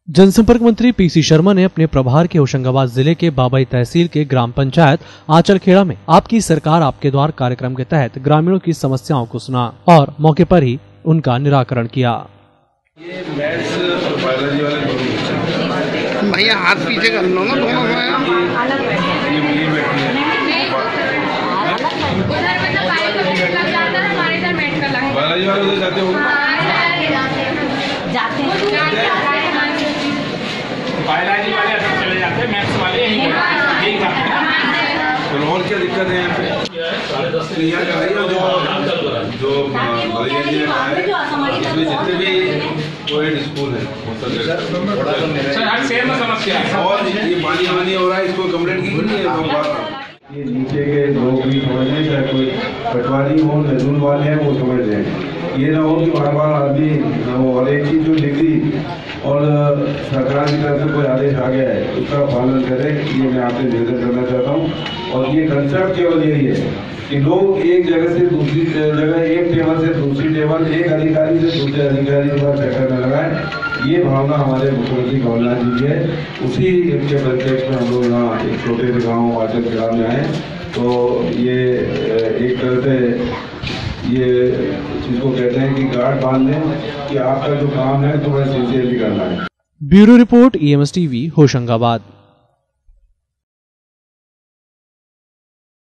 जनसंपर्क मंत्री पीसी शर्मा ने अपने प्रभार के होशंगाबाद जिले के बाबई तहसील के ग्राम पंचायत आंचलखेड़ा में आपकी सरकार आपके द्वार कार्यक्रम के तहत ग्रामीणों की समस्याओं को सुना और मौके पर ही उनका निराकरण किया। ये मैथ्स और बायोलॉजी वाले भैया हाथ पीछे कर लो ना दोनों बायोलॉजी वाले उधर जाते हो बायोलॉजी वाले अगर चले जाते हैं, मैथ्स वाले यही करते हैं। तो और क्या दिक्कत है यहाँ पे? यहाँ का है जो इसमें जितने भी कोएड स्कूल है हर शहर में समस्या है और ये पानी वानी हो रहा है, इसको कंप्लेंट की नहीं है। ये नीचे के लोग भी समझ लें, चाहे कोई पटवारी हो नजूल वाले हैं वो समझ लें। ये ना हो कि बार बार आदमी और एक चीज जो डिग्री और सरकार की तरफ से कोई आदेश आ गया है उसका पालन करें, ये मैं आपसे निवेदन करना चाहता हूँ। और ये कंसेप्ट केवल यही है कि लोग एक जगह से दूसरी जगह, एक टेबल से दूसरी टेबल, एक अधिकारी से दूसरे अधिकारी पर चक्कर में लगाए। ये भावना हमारे मुख्यमंत्री कमलनाथ जी की है। उसी के परिप्रेक्ष्य में हम लोग यहाँ एक छोटे से गाँव आंचलखेड़ा में आए, तो ये एक तरह से ये जिसको कहते हैं कि गार्ड बांध लें कि आपका जो काम है तो बड़ा सिंसियरली करना है। Bureau report EMS TV Hoshangabad.